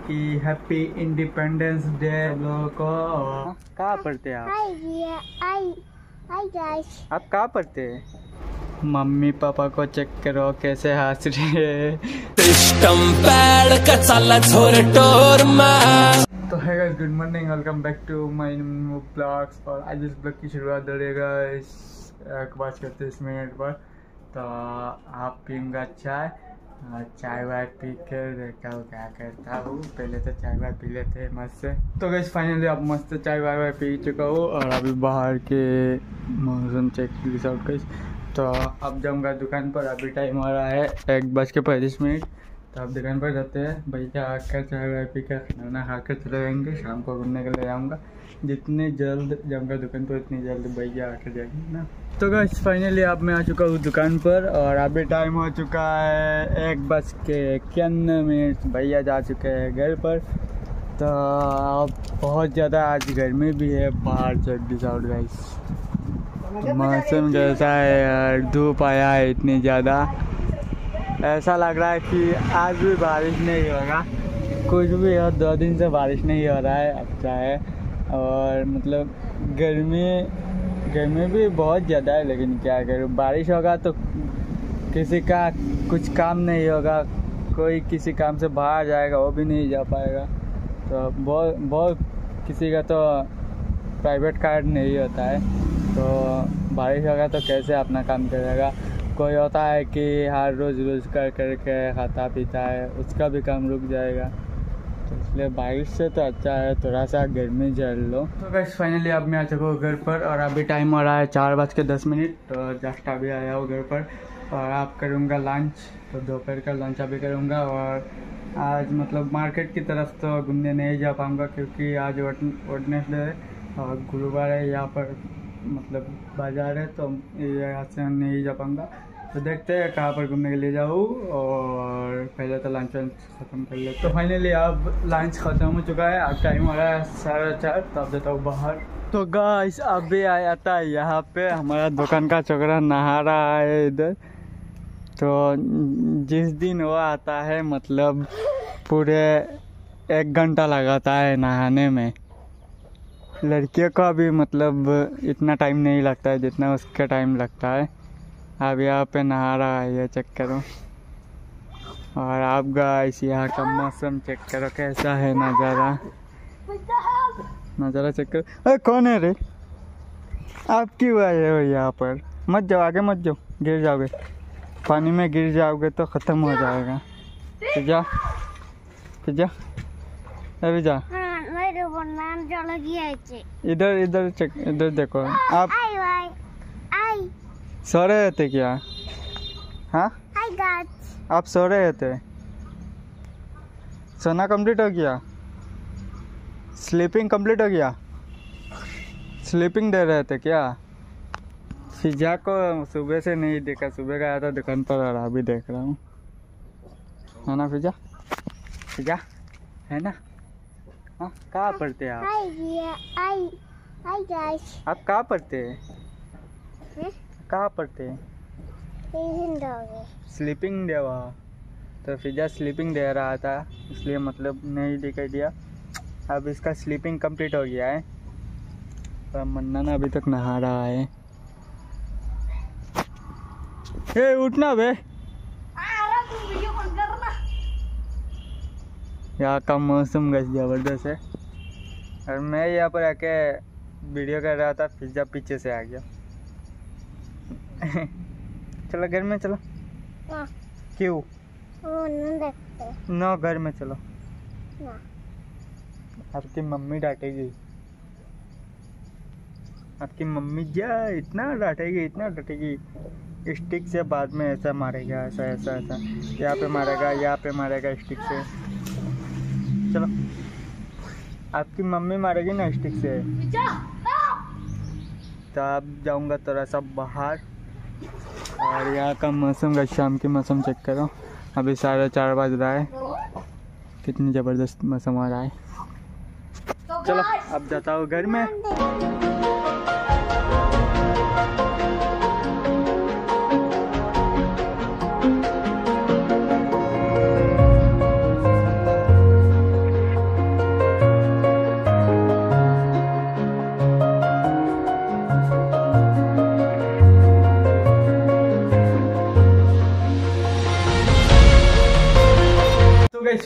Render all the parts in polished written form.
कि happy independence day लोगों को। कहाँ पढ़ते हैं आप? Hi guys. आप कहाँ पढ़ते हैं? मम्मी पापा को चेक करो कैसे हंस रहे। सिस्टम पैड का चला छोर टोर में। तो है guys, good morning, welcome back to my new blogs. और आज इस ब्लॉग की शुरुआत हो रही है इस 1:30 पर। तो आप पीऊँगा चाय वाय पी कर देखता हूँ क्या करता हूँ। पहले तो चाय वाय पी लेते मस्त से। तो गाइस फाइनली अब मस्त चाय वाय पी चुका हूँ और अभी बाहर के मौसम चेक आउट गाइस। तो अब जाऊँगा दुकान पर। अभी टाइम हो रहा है 1:35। तो अब दुकान पर जाते हैं। भैया आकर चाय वाय पी कर खाना खा कर चले जाएंगे। शाम को घूमने के लिए जाऊँगा। जितने जल्द जाऊँगा दुकान पर उतनी जल्द भैया आकर जाएंगे ना। तो गाइस फाइनली अब मैं आ चुका हूँ दुकान पर और अभी टाइम हो चुका है 1:51। भैया जा चुके हैं घर पर। तो अब बहुत ज़्यादा आज गर्मी भी है बाहर। चेक दिस आउट गाइस, मौसम कैसा है यार। धूप आया है इतनी ज़्यादा, ऐसा लग रहा है कि आज भी बारिश नहीं होगा। कुछ भी हो, 2 दिन से बारिश नहीं हो रहा है। अच्छा है। और मतलब गर्मी भी बहुत ज़्यादा है, लेकिन क्या करूँ, बारिश होगा तो किसी का कुछ काम नहीं होगा। कोई किसी काम से बाहर जाएगा वो भी नहीं जा पाएगा। तो बहुत किसी का तो प्राइवेट कार नहीं होता है। तो बारिश होगा तो कैसे अपना काम करेगा। कोई होता है कि हर रोज़ रोज़गार करके खाता पीता है, उसका भी काम रुक जाएगा। तो इसलिए बारिश से तो अच्छा है थोड़ा सा गर्मी झेल लो। तो गाइस फाइनली अब मैं आ चुका हूँ घर पर और अभी टाइम हो रहा है 4:10। तो जस्ट अभी आया हूँ घर पर और अब करूँगा लंच। तो दोपहर का लंच अभी करूँगा। और आज मतलब मार्केट की तरफ तो घूमने नहीं जा पाऊँगा क्योंकि आज वेडनेसडे है और गुरुवार है। यहाँ पर मतलब बाजार है तो यहाँ से नहीं जा पाऊँगा। तो देखते हैं कहाँ पर घूमने के लिए जाऊँ। और पहले तो लंच ख़त्म कर ले। तो फाइनली अब लंच ख़त्म हो चुका है। अब टाइम हो रहा है 4:30। तो अब देता हूँ बाहर। तो गाइस अभी आया था यहाँ पे हमारा दुकान का छोकरा नहा रहा है इधर। तो जिस दिन वो आता है मतलब पूरे 1 घंटा लगाता है नहाने में। लड़कियों का भी मतलब इतना टाइम नहीं लगता है जितना उसका टाइम लगता है। अब यहाँ पे नहा रहा है, ये चेक करो। और आप गाइस यहाँ का मौसम चेक करो कैसा है। नज़ारा चेक करो। अरे कौन है रे? आप क्यों आए हो यहाँ पर? मत जाओ, आगे मत जाओ, गिर जाओगे। पानी में गिर जाओगे तो ख़त्म हो जाएगा। तो जा अभी जा। इधर चेक, इधर देखो। आप सो रहे थे क्या? हाँ आप सो रहे थे? सोना कंप्लीट हो गया? स्लीपिंग कंप्लीट हो गया? स्लीपिंग दे रहे थे क्या? फिजा को सुबह से नहीं देखा। सुबह का आया था दुकान पर और अभी देख रहा हूँ। है ना फिजा है ना? हाँ कहाँ पढ़ते हैं आप? आप कहाँ पढ़ते हैं? कहाँ पढ़ते हैं? स्लीपिंग दे वहाँ। तो फिजा स्लीपिंग दे रहा था इसलिए मतलब नहीं दिखाई दिया। अब इसका स्लीपिंग कंप्लीट हो गया है। तो मन्ना अभी तक नहा रहा है। ए उठना बे। यहाँ का मौसम गैस ज़बरदस्त है और मैं यहाँ पर आके वीडियो कर रहा था। फिजा पीछे से आ गया। चलो घर में चलो। क्यों? नो घर में चलो। आपकी मम्मी डांटेगी। आपकी मम्मी जा इतना डांटेगी। स्टिक से बाद में ऐसा मारेगा, ऐसा यहाँ पे मारेगा स्टिक से। चलो आपकी मम्मी मारेगी ना स्टिक से। तो अब जाऊंगा थोड़ा सा बाहर। और यहाँ का मौसम का शाम की मौसम चेक करो। अभी 4:30 बज रहा है। कितनी ज़बरदस्त मौसम हो रहा है। चलो अब जाता हूँ घर में।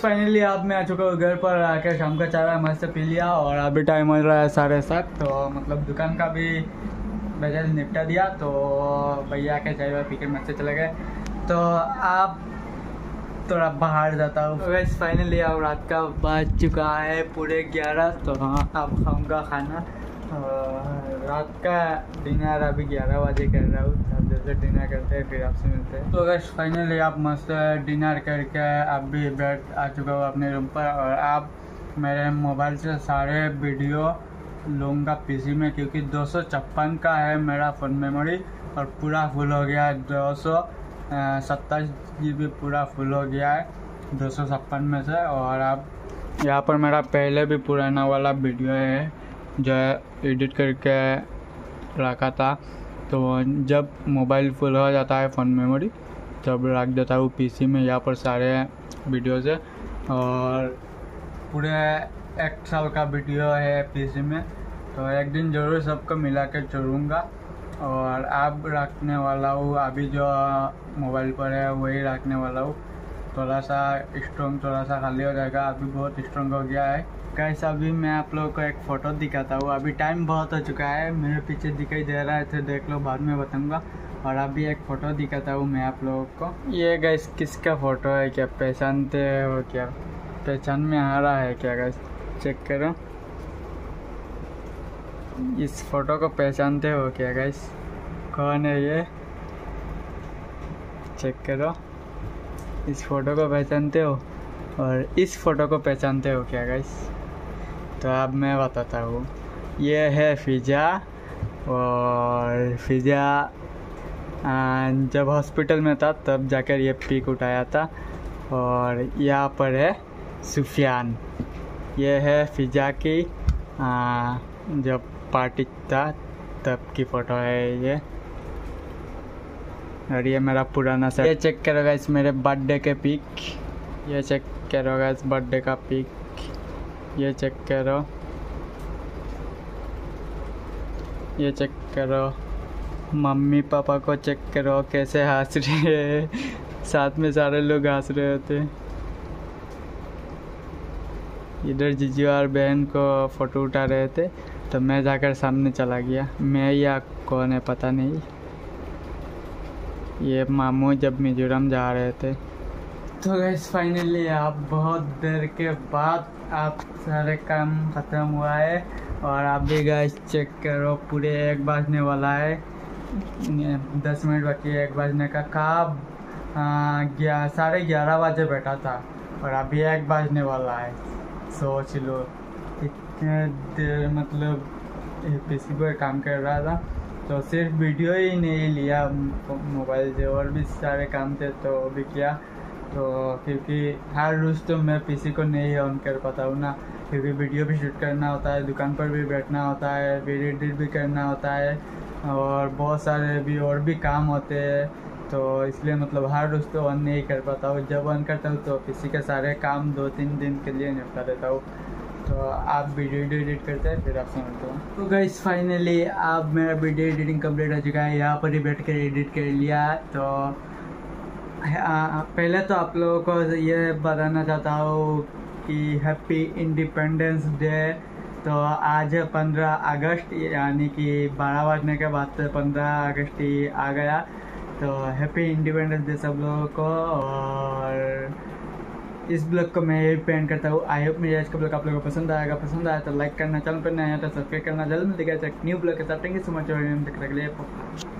फाइनली अब मैं आ चुका हूँ घर पर। आकर शाम का चाय मस्त पी लिया और अभी टाइम हो रहा है 7:30। तो मतलब दुकान का भी बजट निपटा दिया, तो भैया के चाय वाय पी के मस्त चले गए। तो आप थोड़ा बाहर जाता हूँ। वैसे फाइनली अब रात का बज चुका है पूरे 11। तो हाँ, अब खाऊंगा खाना। रात का डिनर अभी 11 बजे कर रहा हूँ। अब जैसे डिनर करते हैं फिर आपसे मिलते हैं। तो बस फाइनली आप मस्त डिनर करके अभी बेड आ चुका हूँ अपने रूम पर। और अब मेरे मोबाइल से सारे वीडियो लूँगा पीसी में, क्योंकि 256 का है मेरा फ़ोन मेमोरी और पूरा फुल हो गया है। 227 GB पूरा फुल हो गया है 256 में से। और अब यहाँ पर मेरा पहले भी पुराना वाला वीडियो है जो एडिट करके रखा था। तो जब मोबाइल फुल हो जाता है फ़ोन मेमोरी तब रख देता हूँ पीसी में। यहाँ पर सारे वीडियोज़ है और पूरे 1 साल का वीडियो है पीसी में। तो एक दिन ज़रूर सबको मिला के छोड़ूँगा। और अब रखने वाला हूँ, अभी जो मोबाइल पर है वही रखने वाला हूँ। थोड़ा सा स्ट्रॉन्ग, थोड़ा सा खाली हो जाएगा। अभी बहुत स्ट्रॉन्ग हो गया है गाइस। अभी मैं आप लोगों को एक फ़ोटो दिखाता हूँ। अभी टाइम बहुत हो चुका है, मेरे पीछे दिखाई दे रहा है तो देख लो, बाद में बताऊँगा। और अभी एक फ़ोटो दिखाता हूँ मैं आप लोगों को। ये गाइस किसका फ़ोटो है, क्या पहचानते हो? क्या पहचान में आ रहा है क्या गाइस? चेक करो, इस फ़ोटो को पहचानते हो क्या गाइस? कौन है ये? चेक करो, इस फ़ोटो को पहचानते हो? और इस फ़ोटो को पहचानते हो क्या गाइस? तो अब मैं बताता हूँ। ये है फिजा। और फिजा जब हॉस्पिटल में था तब जाकर ये पिक उठाया था। और यहाँ पर है सुफियान। ये है फिजा की जब पार्टी था तब की फ़ोटो है ये। और ये मेरा पुराना सा। ये चेक करो गाइस मेरे बर्थडे के पिक। ये चेक करो गाइस बर्थडे का पिक। ये चेक करो, ये चेक करो। मम्मी पापा को चेक करो कैसे हंस रहे हैं, साथ में सारे लोग हंस रहे होते। इधर जीजू और बहन को फ़ोटो उठा रहे थे तो मैं जाकर सामने चला गया। मैं या कौन है पता नहीं। ये मामू जब मिजोरम जा रहे थे। तो गाइस फाइनली आप बहुत देर के बाद आप सारे काम ख़त्म हुआ है। और आप भी गाइस चेक करो पूरे 1 बजने वाला है। 10 मिनट बाकी है 1 बजने का। कब 11:30 बजे बैठा था और अभी 1 बजने वाला है। सोच लो इतने देर मतलब पीसी पर काम कर रहा था। तो सिर्फ वीडियो ही नहीं लिया मोबाइल से, और भी सारे काम थे तो भी किया। तो क्योंकि हर रोज़ तो मैं पीसी को नहीं ऑन कर पाता हूँ ना, क्योंकि वीडियो भी शूट करना होता है, दुकान पर भी बैठना होता है, वीडियो एडिट भी करना होता है और बहुत सारे भी और भी काम होते हैं। तो इसलिए मतलब हर रोज़ तो ऑन नहीं कर पाता हूँ। जब ऑन करता हूँ तो पीसी के सारे काम 2-3 दिन के लिए निपटा देता हूँ। तो आप वीडियो एडिट करते हैं फिर आपसे मिलता हूँ। तो गाइस फाइनली अब मेरा वीडियो एडिटिंग कंप्लीट हो चुका है। यहाँ पर ही बैठ कर एडिट कर लिया। तो पहले तो आप लोगों को ये बताना चाहता हूँ कि हैप्पी इंडिपेंडेंस डे। तो आज है 15 अगस्त, यानी कि 12 बजने के बाद 15 अगस्त ही आ गया। तो हैप्पी इंडिपेंडेंस डे सब लोगों को। और इस ब्लॉग को मैं यही पेंट करता हूँ। आई होप मेरा आज का ब्लॉग आप लोगों को पसंद आएगा। पसंद आया तो लाइक करना, चैनल पर नया है तो सब्सक्राइब करना। जल्द मिलते हैं न्यू ब्लॉग के साथ। Thank you so much.